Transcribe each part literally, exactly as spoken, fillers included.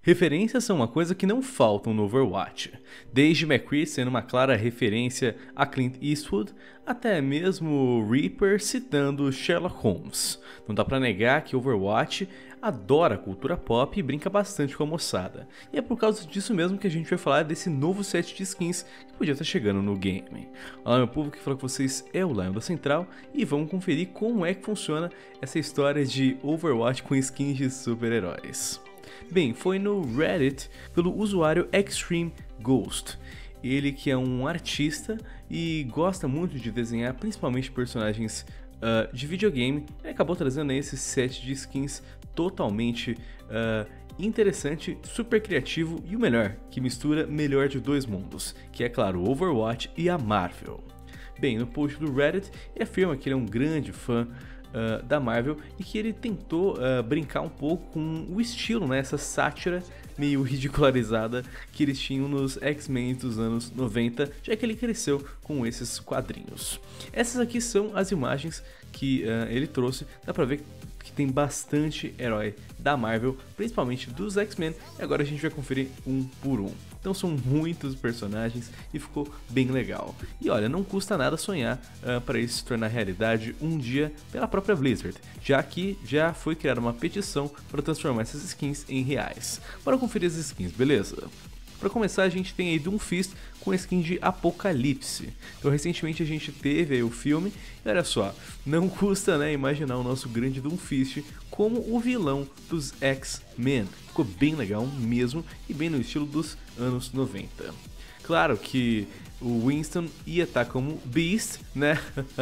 Referências são uma coisa que não faltam no Overwatch, desde McCree sendo uma clara referência a Clint Eastwood, até mesmo Reaper citando Sherlock Holmes. Não dá pra negar que Overwatch adora a cultura pop e brinca bastante com a moçada, e é por causa disso mesmo que a gente vai falar desse novo set de skins que podia estar chegando no game. Olá meu povo, que fala com vocês é o Lion da Central, e vamos conferir como é que funciona essa história de Overwatch com skins de super-heróis. Bem, foi no Reddit pelo usuário Extreme Ghost, ele que é um artista e gosta muito de desenhar principalmente personagens uh, de videogame. Ele acabou trazendo esse set de skins totalmente uh, interessante, super criativo e o melhor, que mistura melhor de dois mundos, que é claro o Overwatch e a Marvel. Bem, no post do Reddit ele afirma que ele é um grande fã Uh, da Marvel e que ele tentou uh, brincar um pouco com o estilo, né, essa sátira meio ridicularizada que eles tinham nos X-Men dos anos noventa, já que ele cresceu com esses quadrinhos. Essas aqui são as imagens que uh, ele trouxe, dá pra ver que tem bastante herói da Marvel, principalmente dos X-Men, e agora a gente vai conferir um por um. Então são muitos personagens e ficou bem legal. E olha, não custa nada sonhar uh, para isso se tornar realidade um dia pela própria Blizzard, já que já foi criada uma petição para transformar essas skins em reais. Bora conferir as skins, beleza? Para começar, a gente tem aí Doomfist com a skin de Apocalipse. Então recentemente a gente teve aí o filme e olha só, não custa, né, imaginar o nosso grande Doomfist como o vilão dos X-Men. Ficou bem legal mesmo e bem no estilo dos anos noventa. Claro que o Winston ia estar como Beast, né?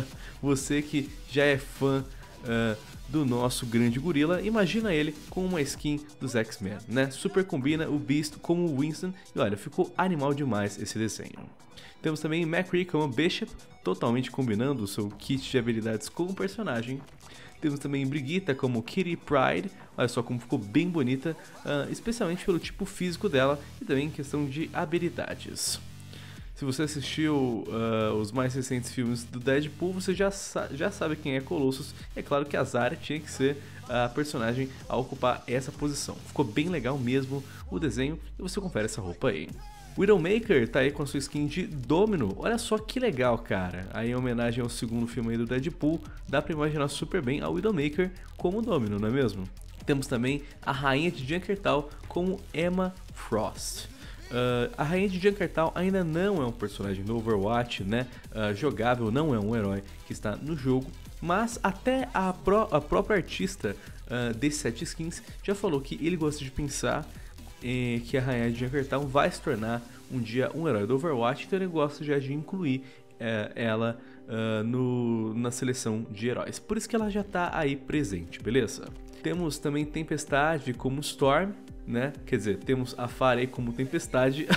Você que já é fã uh, do nosso grande gorila, imagina ele com uma skin dos X-Men, né? Super combina o Beast como o Winston e olha, ficou animal demais esse desenho. Temos também McCree como Bishop, totalmente combinando o seu kit de habilidades com o personagem. Temos também Brigitte como Kitty Pryde, olha só como ficou bem bonita, uh, especialmente pelo tipo físico dela e também em questão de habilidades. Se você assistiu uh, os mais recentes filmes do Deadpool, você já, sa já sabe quem é Colossus. É claro que a Zarya tinha que ser a personagem a ocupar essa posição. Ficou bem legal mesmo o desenho e você confere essa roupa aí. Widowmaker tá aí com a sua skin de Domino, olha só que legal, cara. Aí em homenagem ao segundo filme aí do Deadpool, dá pra imaginar super bem a Widowmaker como Domino, não é mesmo? Temos também a rainha de Junkertown como Emma Frost. Uh, a rainha de Junkertown ainda não é um personagem do Overwatch, né, uh, jogável, não é um herói que está no jogo, mas até a, pró a própria artista uh, desse set de skins já falou que ele gosta de pensar eh, que a rainha de Junkertown vai se tornar um dia um herói do Overwatch, então ele gosta já de incluir uh, ela uh, no, na seleção de heróis, por isso que ela já está aí presente, beleza? Temos também Tempestade como Storm, né? Quer dizer, temos a Pharah aí como Tempestade.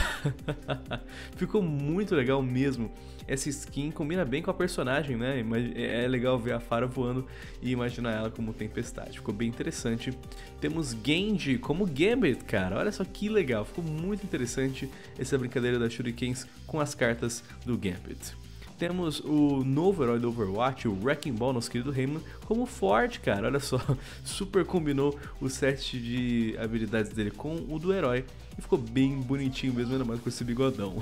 Ficou muito legal mesmo. Essa skin combina bem com a personagem, né? É legal ver a Pharah voando e imaginar ela como Tempestade. Ficou bem interessante. Temos Genji como Gambit, cara. Olha só que legal. Ficou muito interessante essa brincadeira das Shurikens com as cartas do Gambit. Temos o novo herói do Overwatch, o Wrecking Ball, nosso querido Heyman, como Ford, cara, olha só, super combinou o set de habilidades dele com o do herói e ficou bem bonitinho mesmo, ainda mais com esse bigodão.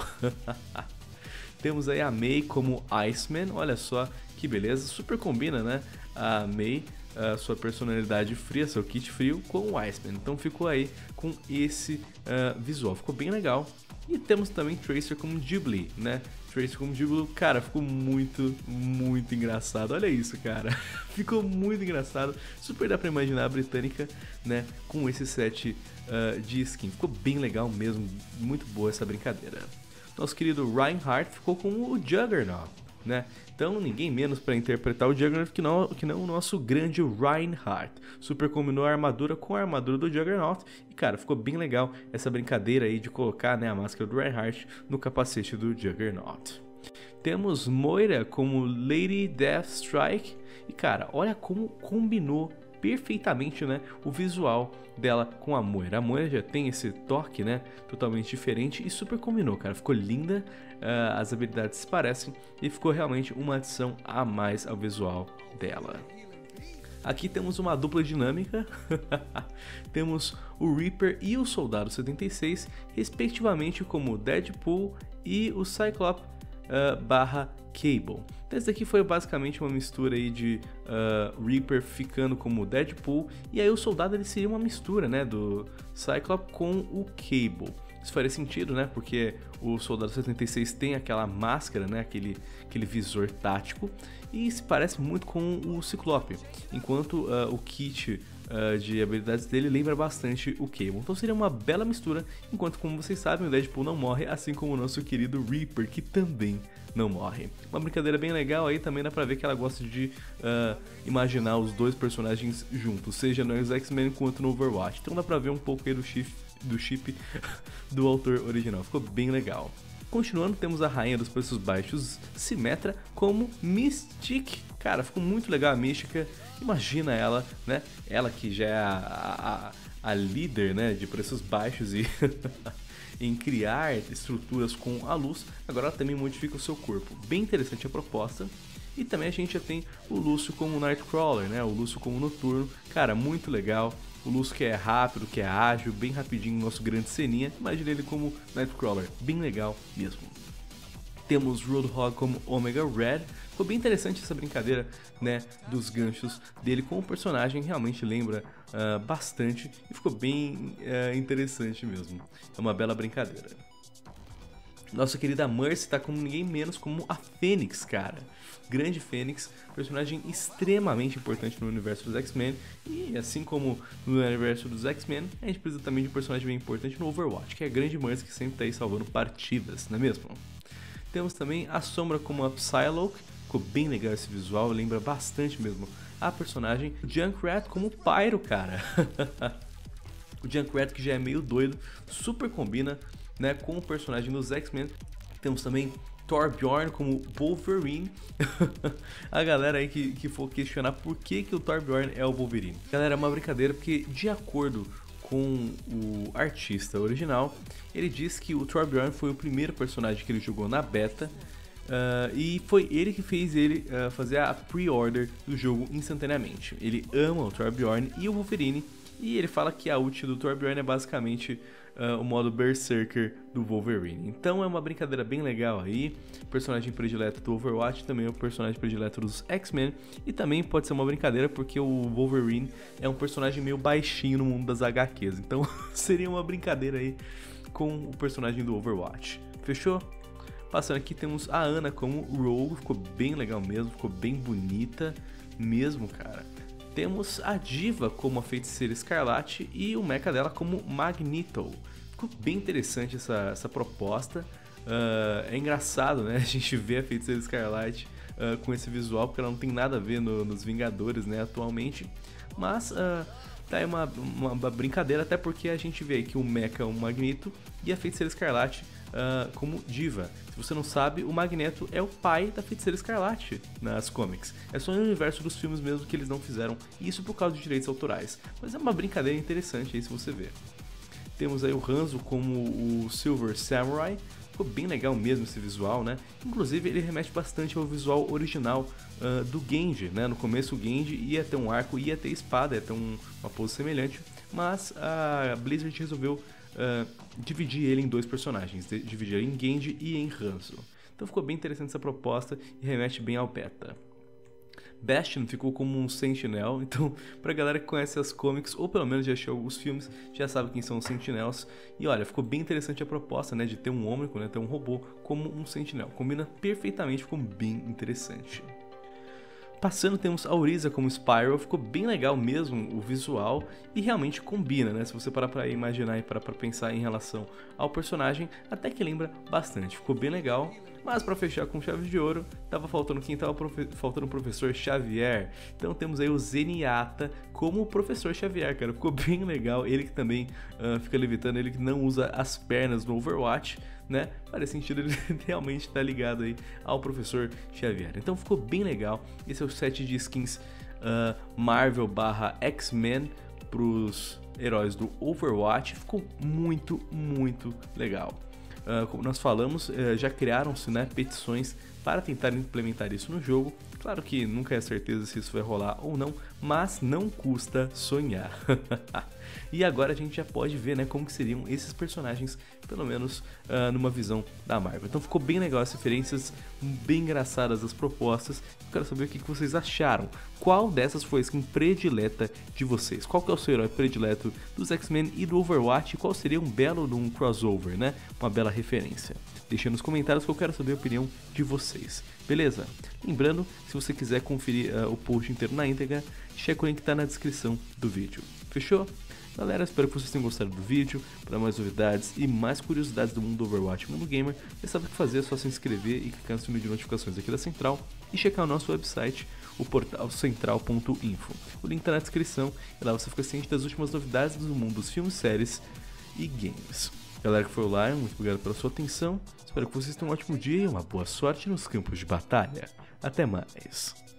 Temos aí a Mei como Iceman, olha só que beleza, super combina, né, a Mei, a sua personalidade fria, seu kit frio com o Iceman, então ficou aí com esse uh, visual, ficou bem legal. E temos também Tracer como Ghibli, né? Tracer como Ghibli, cara, ficou muito, muito engraçado. Olha isso, cara. Ficou muito engraçado. Super dá pra imaginar a britânica, né? Com esse set uh, de skin. Ficou bem legal mesmo. Muito boa essa brincadeira. Nosso querido Reinhardt ficou como o Juggernaut, né? Então ninguém menos para interpretar o Juggernaut que não, que não o nosso grande Reinhardt. Super combinou a armadura com a armadura do Juggernaut e cara, ficou bem legal essa brincadeira aí de colocar, né, a máscara do Reinhardt no capacete do Juggernaut. Temos Moira como Lady Deathstrike e cara, olha como combinou perfeitamente, né, o visual dela com a Moira. A Moira já tem esse toque, né, totalmente diferente e super combinou, cara, ficou linda, uh, as habilidades se parecem e ficou realmente uma adição a mais ao visual dela. Aqui temos uma dupla dinâmica, temos o Reaper e o Soldado setenta e seis, respectivamente como Deadpool e o Cyclops uh, barra Cable. Então esse daqui foi basicamente uma mistura aí de uh, Reaper ficando como Deadpool, e aí o Soldado ele seria uma mistura, né, do Cyclops com o Cable. Isso faria sentido, né? Porque o Soldado setenta e seis tem aquela máscara, né? Aquele, aquele visor tático, e se parece muito com o Ciclope, enquanto uh, o kit uh, de habilidades dele lembra bastante o Cable. Então seria uma bela mistura, enquanto, como vocês sabem, o Deadpool não morre, assim como o nosso querido Reaper, que também não morre. Uma brincadeira bem legal aí, também dá pra ver que ela gosta de uh, imaginar os dois personagens juntos, seja no X-Men quanto no Overwatch. Então dá pra ver um pouco aí do chip do chip do autor original, ficou bem legal. Continuando, temos a rainha dos preços baixos, Symmetra, como Mystique. Cara, ficou muito legal a Mística, imagina ela, né? Ela que já é a, a, a líder, né, de preços baixos e em criar estruturas com a luz, agora ela também modifica o seu corpo. Bem interessante a proposta. E também a gente já tem o Lúcio como Nightcrawler, né? O Lúcio como Noturno, cara, muito legal. O Lúcio que é rápido, que é ágil, bem rapidinho, nosso grande ceninha. Imagina ele como Nightcrawler, bem legal mesmo. Temos Roadhog como Omega Red. Ficou bem interessante essa brincadeira, né, dos ganchos dele com o personagem, realmente lembra uh, bastante e ficou bem uh, interessante mesmo. É uma bela brincadeira. Nossa querida Mercy tá como ninguém menos como a Fênix, cara. Grande Fênix, personagem extremamente importante no universo dos X-Men. E assim como no universo dos X-Men, a gente precisa também de um personagem bem importante no Overwatch, que é a grande Mercy, que sempre tá aí salvando partidas, não é mesmo? Temos também a Sombra como a Psylocke, ficou bem legal esse visual, lembra bastante mesmo a personagem. O Junkrat como Pyro, cara. O Junkrat, que já é meio doido, super combina, né, com o personagem dos X-Men. Temos também Torbjorn como Wolverine. A galera aí que, que for questionar por que, que o Torbjorn é o Wolverine. Galera, é uma brincadeira porque, de acordo com o artista original, ele diz que o Torbjorn foi o primeiro personagem que ele jogou na beta, uh, e foi ele que fez ele uh, fazer a pre-order do jogo instantaneamente. Ele ama o Torbjorn e o Wolverine, e ele fala que a ult do Torbjorn é basicamente uh, o modo Berserker do Wolverine. Então é uma brincadeira bem legal aí. O personagem predileto do Overwatch também é o personagem predileto dos X-Men. E também pode ser uma brincadeira porque o Wolverine é um personagem meio baixinho no mundo das H Qs. Então seria uma brincadeira aí com o personagem do Overwatch. Fechou? Passando aqui temos a Ana como Rogue. Ficou bem legal mesmo, ficou bem bonita mesmo, cara. Temos a Diva como a Feiticeira Escarlate e o mecha dela como Magneto. Ficou bem interessante essa, essa proposta. Uh, é engraçado, né? A gente vê a Feiticeira Escarlate uh, com esse visual, porque ela não tem nada a ver no, nos Vingadores, né, atualmente. Mas uh, tá aí uma, uma, uma brincadeira, até porque a gente vê aí que o mecha é o Magneto e a Feiticeira Escarlate Uh, como Diva. Se você não sabe, o Magneto é o pai da Feiticeira Escarlate nas comics. É só no universo dos filmes mesmo que eles não fizeram isso por causa de direitos autorais. Mas é uma brincadeira interessante aí se você ver. Temos aí o Hanzo como o Silver Samurai. Ficou bem legal mesmo esse visual, né? Inclusive ele remete bastante ao visual original uh, do Genji, né? No começo o Genji ia ter um arco, ia ter espada, ia ter um, uma pose semelhante, mas a Blizzard resolveu Uh, dividir ele em dois personagens, dividir ele em Genji e em Hanzo. Então ficou bem interessante essa proposta e remete bem ao beta. Bastion ficou como um Sentinel, então pra galera que conhece as comics, ou pelo menos já assistiu os filmes, já sabe quem são os Sentinels. E olha, ficou bem interessante a proposta, né, de ter um Ômnico, né, ter um robô como um Sentinel. Combina perfeitamente, ficou bem interessante. Passando, temos a Orisa como Spyro, ficou bem legal mesmo o visual e realmente combina, né? Se você parar pra imaginar e parar pra pensar em relação ao personagem, até que lembra bastante, ficou bem legal. Mas pra fechar com chave de ouro, tava faltando quem? Tava profe faltando o Professor Xavier. Então temos aí o Zenyatta como o Professor Xavier, cara, ficou bem legal. Ele que também uh, fica levitando, ele que não usa as pernas no Overwatch, né? Faz sentido ele realmente estar ligado aí ao Professor Xavier. Então ficou bem legal. Esse é o set de skins uh, Marvel barra X-Men pros heróis do Overwatch. Ficou muito, muito legal. Uh, como nós falamos, uh, já criaram-se, né, petições para tentar implementar isso no jogo. Claro que nunca é certeza se isso vai rolar ou não, mas não custa sonhar. E agora a gente já pode ver, né, como que seriam esses personagens, pelo menos uh, numa visão da Marvel. Então ficou bem legal as referências, bem engraçadas as propostas. Eu quero saber o que vocês acharam. Qual dessas foi a skin predileta de vocês? Qual que é o seu herói predileto dos X-Men e do Overwatch? E qual seria um belo um crossover, né? Uma bela referência. Deixe nos comentários que eu quero saber a opinião de vocês. Beleza? Lembrando, se você quiser conferir uh, o post inteiro na íntegra, checa o link que está na descrição do vídeo. Fechou? Galera, espero que vocês tenham gostado do vídeo. Para mais novidades e mais curiosidades do mundo do Overwatch e mundo gamer, já sabe o que fazer, é só se inscrever e clicar no sininho de notificações aqui da Central e checar o nosso website, o portal central ponto info. O link está na descrição e lá você fica ciente das últimas novidades do mundo dos filmes, séries e games. Galera que foi lá, muito obrigado pela sua atenção. Espero que vocês tenham um ótimo dia e uma boa sorte nos campos de batalha. Até mais!